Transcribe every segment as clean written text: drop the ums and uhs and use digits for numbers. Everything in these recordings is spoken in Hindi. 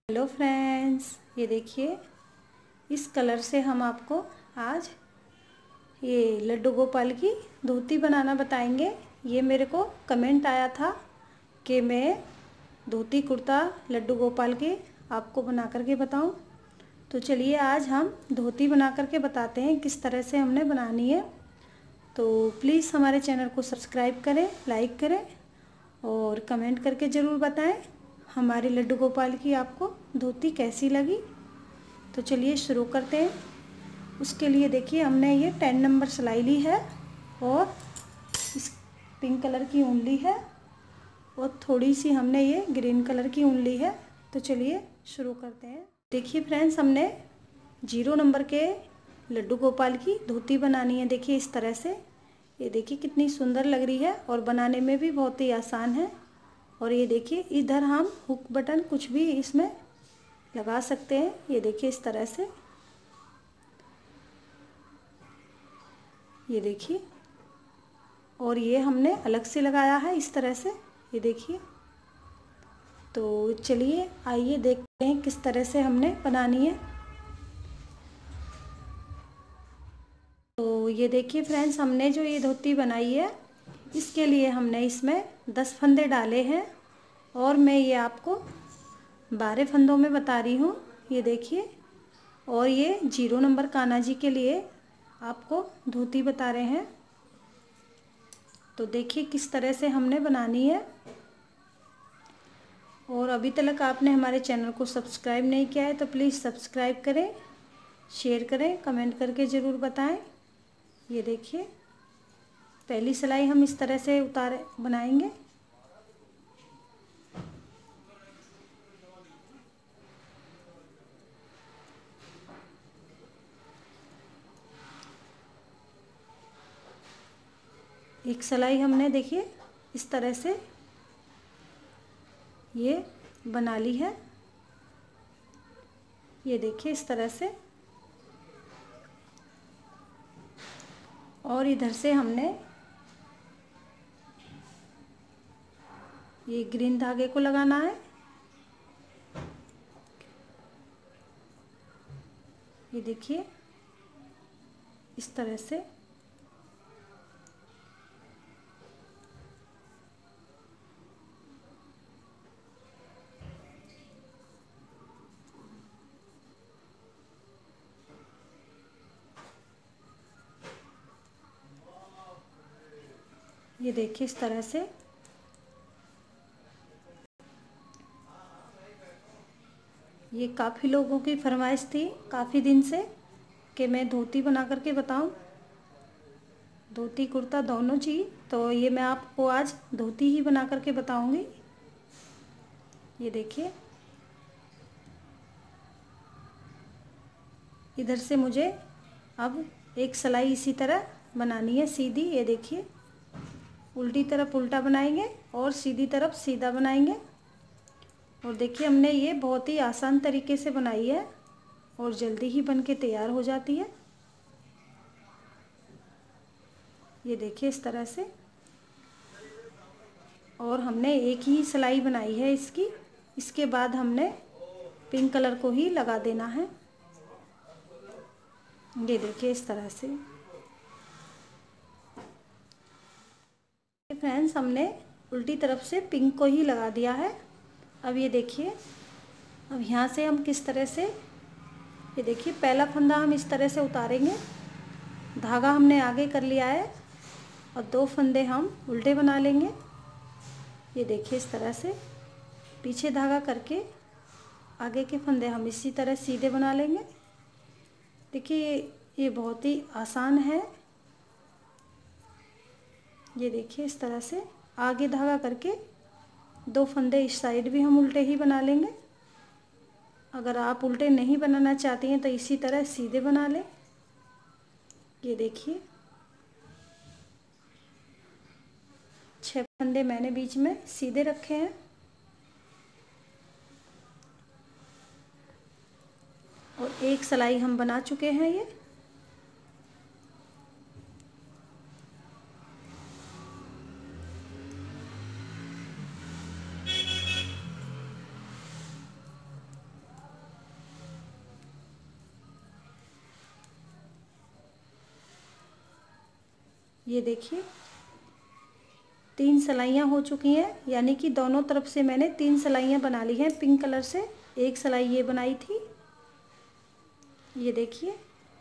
हेलो फ्रेंड्स, ये देखिए इस कलर से हम आपको आज ये लड्डू गोपाल की धोती बनाना बताएंगे। ये मेरे को कमेंट आया था कि मैं धोती कुर्ता लड्डू गोपाल के आपको बना करके बताऊं। तो चलिए आज हम धोती बना करके बताते हैं किस तरह से हमने बनानी है। तो प्लीज़ हमारे चैनल को सब्सक्राइब करें, लाइक करें और कमेंट करके ज़रूर बताएं हमारे लड्डू गोपाल की आपको धोती कैसी लगी। तो चलिए शुरू करते हैं। उसके लिए देखिए हमने ये 10 नंबर सिलाई ली है और इस पिंक कलर की ऊन ली है और थोड़ी सी हमने ये ग्रीन कलर की ऊन ली है। तो चलिए शुरू करते हैं। देखिए फ्रेंड्स, हमने 0 नंबर के लड्डू गोपाल की धोती बनानी है। देखिए इस तरह से, ये देखिए कितनी सुंदर लग रही है और बनाने में भी बहुत ही आसान है। और ये देखिए इधर हम हुक बटन कुछ भी इसमें लगा सकते हैं। ये देखिए इस तरह से, ये देखिए, और ये हमने अलग से लगाया है इस तरह से, ये देखिए। तो चलिए आइए देखते हैं किस तरह से हमने बनानी है। तो ये देखिए फ्रेंड्स, हमने जो ये धोती बनाई है इसके लिए हमने इसमें 10 फंदे डाले हैं और मैं ये आपको 12 फंदों में बता रही हूँ। ये देखिए, और ये 0 नंबर कान्हा जी के लिए आपको धोती बता रहे हैं। तो देखिए किस तरह से हमने बनानी है। और अभी तक आपने हमारे चैनल को सब्सक्राइब नहीं किया है तो प्लीज़ सब्सक्राइब करें, शेयर करें, कमेंट करके ज़रूर बताएं। ये देखिए पहली सिलाई हम इस तरह से बनाएंगे। एक सिलाई हमने देखिए इस तरह से ये बना ली है। ये देखिए इस तरह से, और इधर से हमने ये ग्रीन धागे को लगाना है। ये देखिए इस तरह से, ये देखिए इस तरह से। ये काफ़ी लोगों की फरमाइश थी काफ़ी दिन से कि मैं धोती बना करके बताऊं, धोती कुर्ता दोनों चीज़। तो ये मैं आपको आज धोती ही बना करके बताऊंगी। ये देखिए इधर से मुझे अब एक सिलाई इसी तरह बनानी है सीधी। ये देखिए उल्टी तरफ उल्टा बनाएंगे और सीधी तरफ सीधा बनाएंगे। और देखिए हमने ये बहुत ही आसान तरीके से बनाई है और जल्दी ही बन के तैयार हो जाती है। ये देखिए इस तरह से, और हमने एक ही सिलाई बनाई है इसकी। इसके बाद हमने पिंक कलर को ही लगा देना है। ये देखिए इस तरह से। फ्रेंड्स, हमने उल्टी तरफ से पिंक को ही लगा दिया है। अब ये देखिए, अब यहाँ से हम किस तरह से, ये देखिए पहला फंदा हम इस तरह से उतारेंगे, धागा हमने आगे कर लिया है और 2 फंदे हम उल्टे बना लेंगे। ये देखिए इस तरह से पीछे धागा करके आगे के फंदे हम इसी तरह सीधे बना लेंगे। देखिए ये बहुत ही आसान है। ये देखिए इस तरह से आगे धागा करके 2 फंदे इस साइड भी हम उल्टे ही बना लेंगे। अगर आप उल्टे नहीं बनाना चाहती हैं तो इसी तरह सीधे बना लें। ये देखिए 6 फंदे मैंने बीच में सीधे रखे हैं। और एक सिलाई हम बना चुके हैं। ये ये देखिए 3 सिलाइयाँ हो चुकी हैं, यानी कि दोनों तरफ से मैंने 3 सिलाइयाँ बना ली हैं पिंक कलर से। एक सिलाई ये बनाई थी, ये देखिए।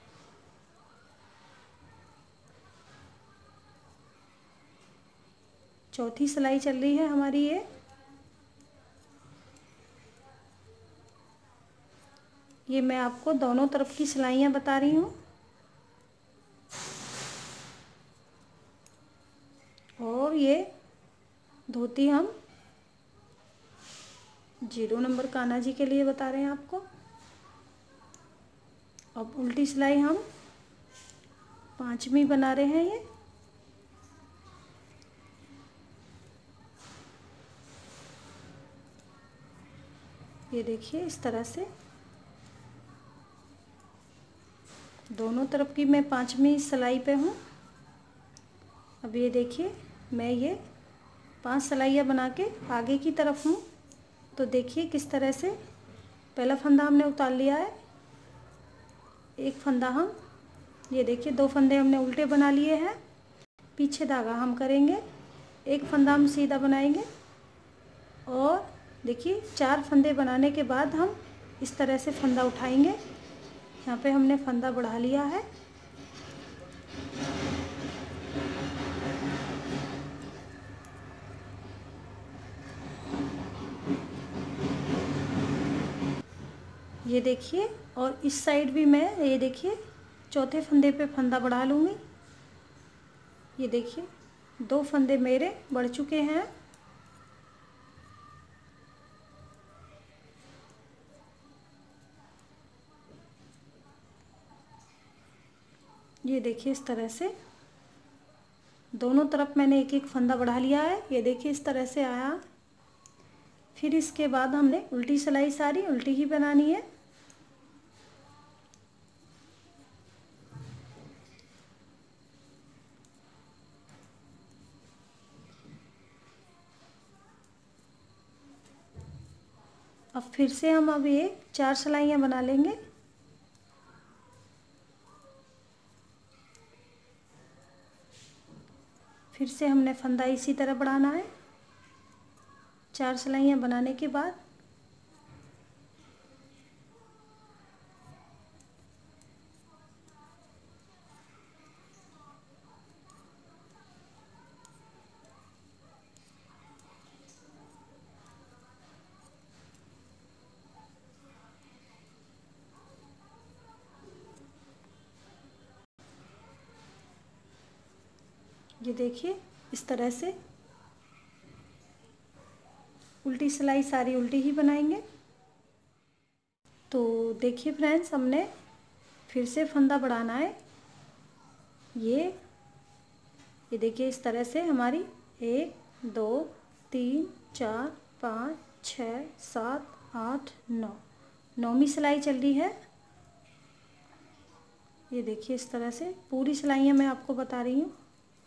चौथी सिलाई चल रही है हमारी ये मैं आपको दोनों तरफ की सिलाइयाँ बता रही हूँ। और ये धोती हम 0 नंबर कान्हा जी के लिए बता रहे हैं आपको। अब उल्टी सिलाई हम 5वीं बना रहे हैं ये देखिए इस तरह से दोनों तरफ की मैं 5वीं सिलाई पे हूँ। अब ये देखिए मैं ये 5 सिलाइयाँ बना के आगे की तरफ हूँ। तो देखिए किस तरह से पहला फंदा हमने उतार लिया है, एक फंदा हम ये देखिए 2 फंदे हमने उल्टे बना लिए हैं। पीछे धागा हम करेंगे, एक फंदा हम सीधा बनाएंगे और देखिए 4 फंदे बनाने के बाद हम इस तरह से फंदा उठाएंगे। यहाँ पे हमने फंदा बढ़ा लिया है। ये देखिए और इस साइड भी मैं ये देखिए चौथे फंदे पे फंदा बढ़ा लूँगी। ये देखिए 2 फंदे मेरे बढ़ चुके हैं। ये देखिए इस तरह से दोनों तरफ मैंने एक एक फंदा बढ़ा लिया है। ये देखिए इस तरह से आया। फिर इसके बाद हमने उल्टी सिलाई सारी उल्टी ही बनानी है। अब फिर से हम अब ये 4 सिलाइयाँ बना लेंगे। फिर से हमने फंदा इसी तरह बढ़ाना है। 4 सिलाइयाँ बनाने के बाद ये देखिए इस तरह से उल्टी सिलाई सारी उल्टी ही बनाएंगे। तो देखिए फ्रेंड्स हमने फिर से फंदा बढ़ाना है। ये देखिए इस तरह से हमारी 1 2 3 4 5 6 7 8 9 9वीं सिलाई चल रही है। ये देखिए इस तरह से पूरी सिलाइयाँ मैं आपको बता रही हूँ।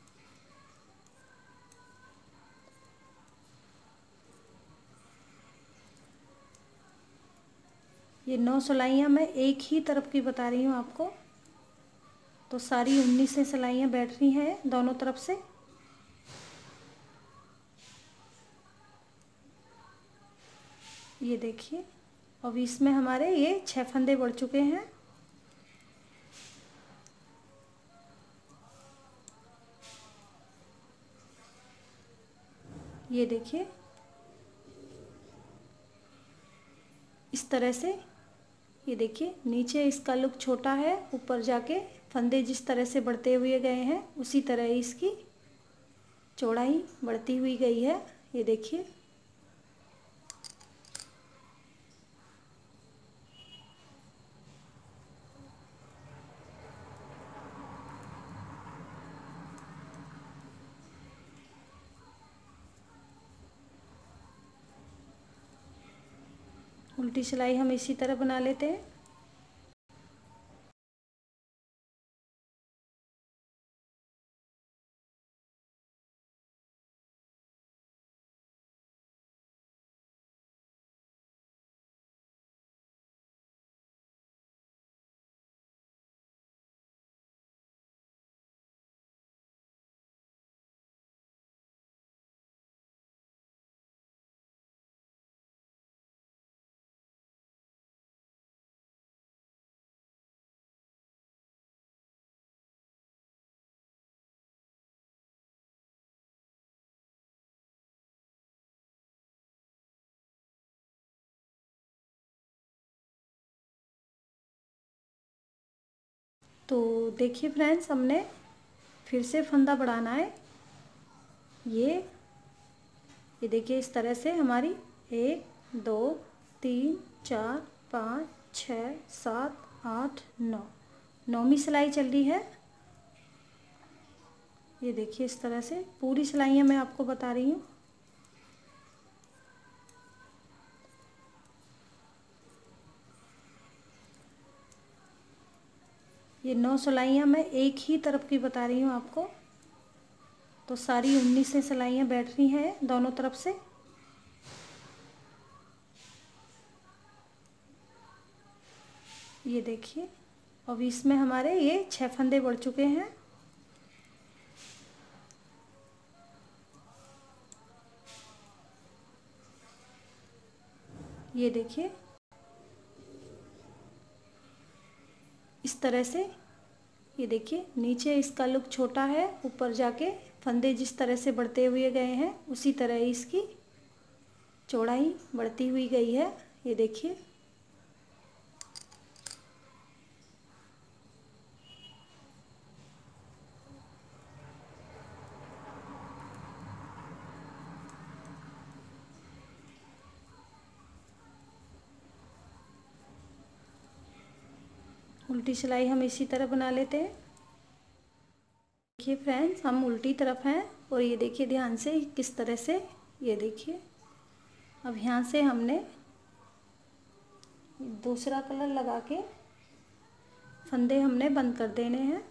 ये 9 सिलाइयाँ मैं एक ही तरफ की बता रही हूँ आपको। तो सारी 19 सिलाइयाँ बैठ रही हैं दोनों तरफ से। ये देखिए अब इसमें हमारे ये 6 फंदे बढ़ चुके हैं। ये देखिए इस तरह से। ये देखिए नीचे इसका लुक छोटा है, ऊपर जाके फंदे जिस तरह से बढ़ते हुए गए हैं उसी तरह इसकी चौड़ाई बढ़ती हुई गई है। ये देखिए उल्टी सिलाई हम इसी तरह बना लेते हैं। तो देखिए फ्रेंड्स, हमने फिर से फंदा बढ़ाना है। ये देखिए इस तरह से हमारी 1 2 3 4 5 6 7 8 9 9वीं सिलाई चल रही है। ये देखिए इस तरह से पूरी सिलाइयाँ मैं आपको बता रही हूँ। ये 9 सिलाइयाँ मैं एक ही तरफ की बता रही हूँ आपको, तो सारी 19 सिलाइयाँ बैठ रही हैं दोनों तरफ से। ये देखिए, अब इसमें हमारे ये 6 फंदे बढ़ चुके हैं। ये देखिए इस तरह से। ये देखिए नीचे इसका लुक छोटा है, ऊपर जाके फंदे जिस तरह से बढ़ते हुए गए हैं उसी तरह ही इसकी चौड़ाई बढ़ती हुई गई है। ये देखिए उल्टी सिलाई हम इसी तरह बना लेते हैं। देखिए फ्रेंड्स, हम उल्टी तरफ हैं और ये देखिए ध्यान से किस तरह से। ये देखिए अब यहाँ से हमने दूसरा कलर लगा के फंदे हमने बंद कर देने हैं।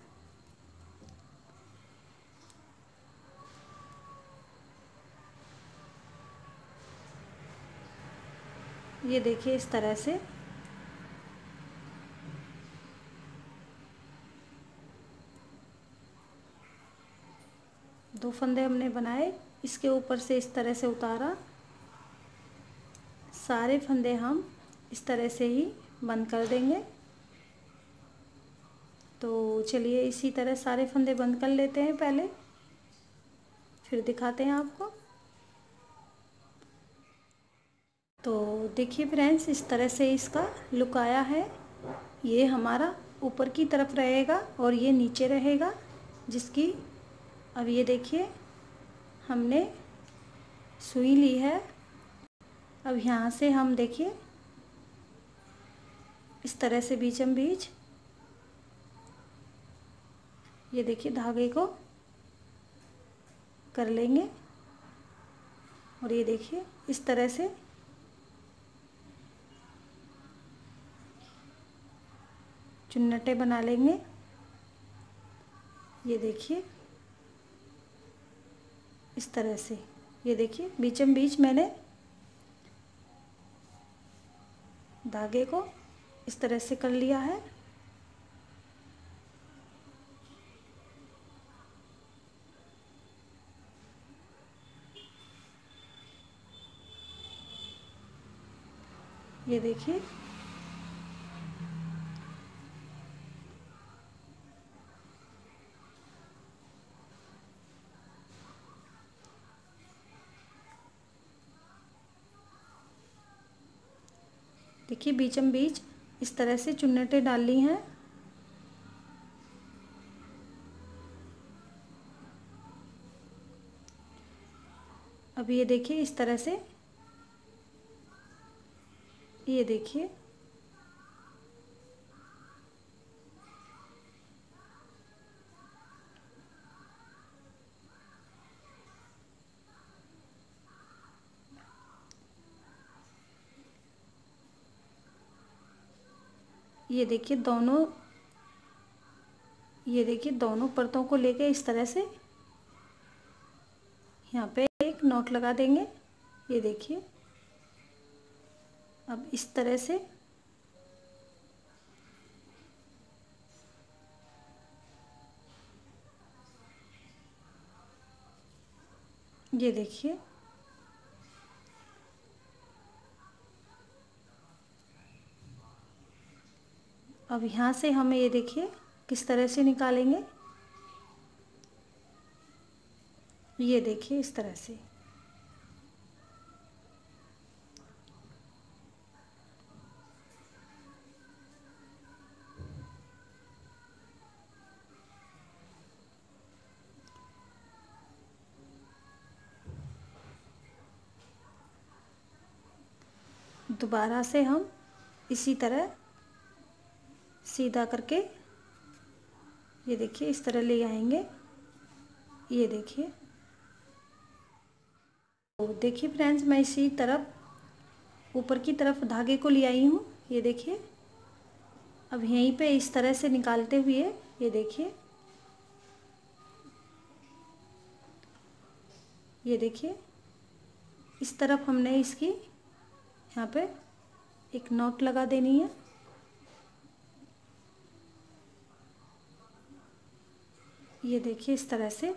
ये देखिए इस तरह से। दो फंदे हमने बनाए, इसके ऊपर से इस तरह से उतारा। सारे फंदे हम इस तरह से ही बंद कर देंगे। तो चलिए इसी तरह सारे फंदे बंद कर लेते हैं पहले, फिर दिखाते हैं आपको। तो देखिए फ्रेंड्स, इस तरह से इसका लुक आया है। ये हमारा ऊपर की तरफ रहेगा और ये नीचे रहेगा जिसकी। अब ये देखिए हमने सुई ली है। अब यहाँ से हम देखिए इस तरह से बीचम बीच ये देखिए धागे को कर लेंगे और ये देखिए इस तरह से चुन्नटे बना लेंगे। ये देखिए इस तरह से। ये देखिए बीचम बीच मैंने धागे को इस तरह से कर लिया है। ये देखिए देखिए बीचम बीच इस तरह से चुन्नटें डाल ली हैं। अब ये देखिए इस तरह से। ये देखिए ये देखिए दोनों ये देखिए दोनों परतों को लेके इस तरह से यहाँ पे एक नॉट लगा देंगे। ये देखिए अब इस तरह से ये देखिए अब यहाँ से हमें ये देखिए किस तरह से निकालेंगे। ये देखिए इस तरह से। दोबारा से हम इसी तरह सीधा करके ये देखिए इस तरह ले आएंगे। ये देखिए, तो देखिए फ्रेंड्स, मैं इसी तरफ ऊपर की तरफ धागे को ले आई हूँ। ये देखिए, अब यहीं पे इस तरह से निकालते हुए ये देखिए, ये देखिए इस तरफ हमने इसकी यहाँ पे एक नॉट लगा देनी है। ये देखिए इस तरह से।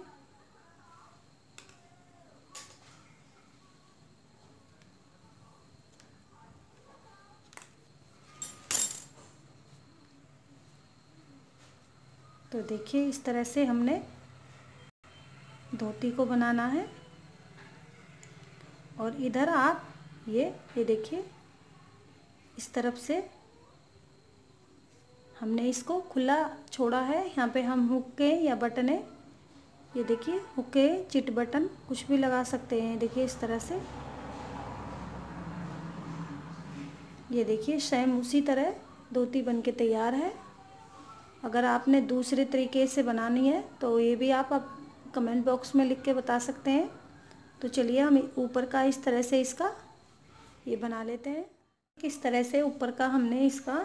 तो देखिए इस तरह से हमने धोती को बनाना है। और इधर आप ये देखिए इस तरफ से हमने इसको खुला छोड़ा है। यहाँ पे हम हुक्के या बटने, ये देखिए हुक्के, चिट बटन कुछ भी लगा सकते हैं। देखिए इस तरह से, ये देखिए सेम उसी तरह धोती बन के तैयार है। अगर आपने दूसरे तरीके से बनानी है तो ये भी आप कमेंट बॉक्स में लिख के बता सकते हैं। तो चलिए हम ऊपर का इस तरह से इसका ये बना लेते हैं। किस तरह से ऊपर का हमने इसका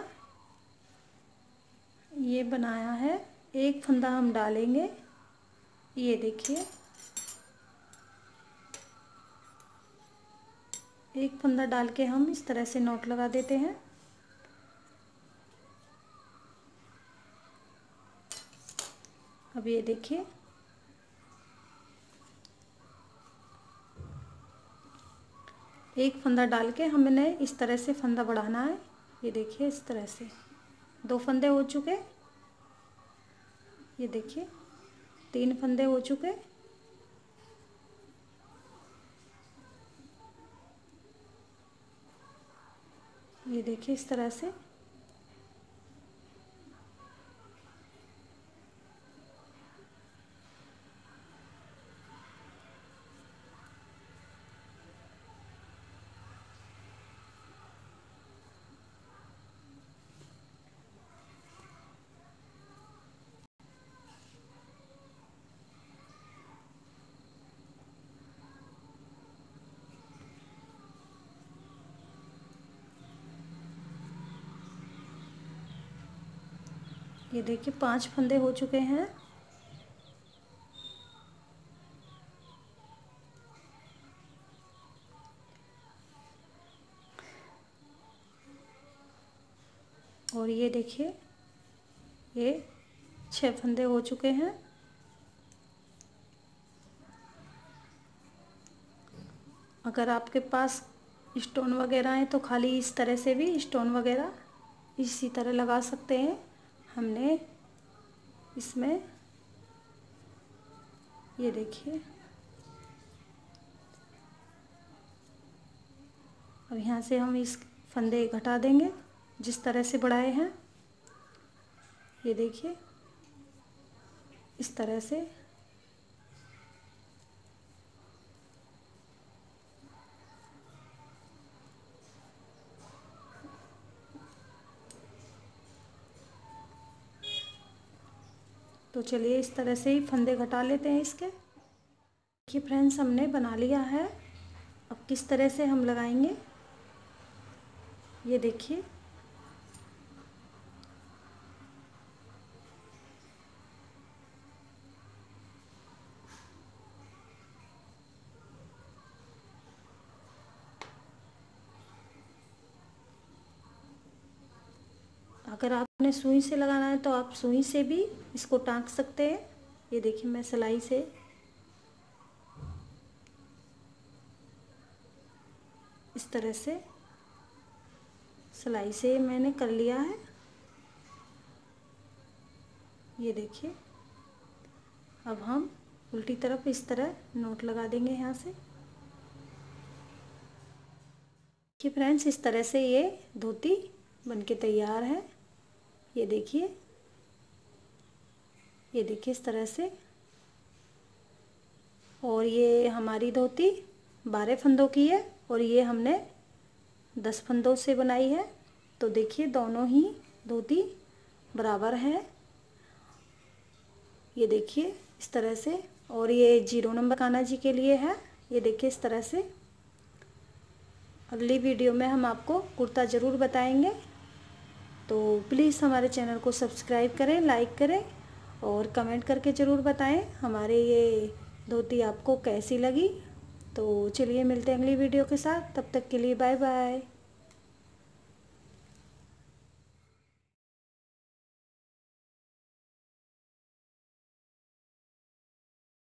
ये बनाया है। एक फंदा हम डालेंगे, ये देखिए एक फंदा डाल के हम इस तरह से नॉट लगा देते हैं। अब ये देखिए एक फंदा डाल के हमने इस तरह से फंदा बढ़ाना है। ये देखिए इस तरह से 2 फंदे हो चुके, ये देखिए 3 फंदे हो चुके। ये देखिए इस तरह से। ये देखिए 5 फंदे हो चुके हैं। और ये देखिए ये 6 फंदे हो चुके हैं। अगर आपके पास स्टोन वगैरह है तो खाली इस तरह से भी स्टोन वगैरह इसी तरह लगा सकते हैं। हमने इसमें ये देखिए, अब यहाँ से हम इस फंदे घटा देंगे जिस तरह से बढ़ाए हैं। ये देखिए इस तरह से। तो चलिए इस तरह से ही फंदे घटा लेते हैं इसके। देखिए फ्रेंड्स, हमने बना लिया है। अब किस तरह से हम लगाएंगे, ये देखिए अगर आपने सुई से लगाना है तो आप सुई से भी इसको टाँक सकते हैं। ये देखिए मैं सिलाई से इस तरह से सिलाई से मैंने कर लिया है। ये देखिए अब हम उल्टी तरफ इस तरह नोट लगा देंगे यहाँ से। देखिए फ्रेंड्स, इस तरह से ये धोती बनके तैयार है। ये देखिए, ये देखिए इस तरह से। और ये हमारी धोती 12 फंदों की है और ये हमने 10 फंदों से बनाई है। तो देखिए दोनों ही धोती बराबर है, ये देखिए इस तरह से। और ये 0 नंबर कान्हा जी के लिए है, ये देखिए इस तरह से। अगली वीडियो में हम आपको कुर्ता ज़रूर बताएंगे। तो प्लीज़ हमारे चैनल को सब्सक्राइब करें, लाइक करें और कमेंट करके ज़रूर बताएं हमारे ये धोती आपको कैसी लगी। तो चलिए मिलते हैं अगली वीडियो के साथ, तब तक के लिए बाय बाय।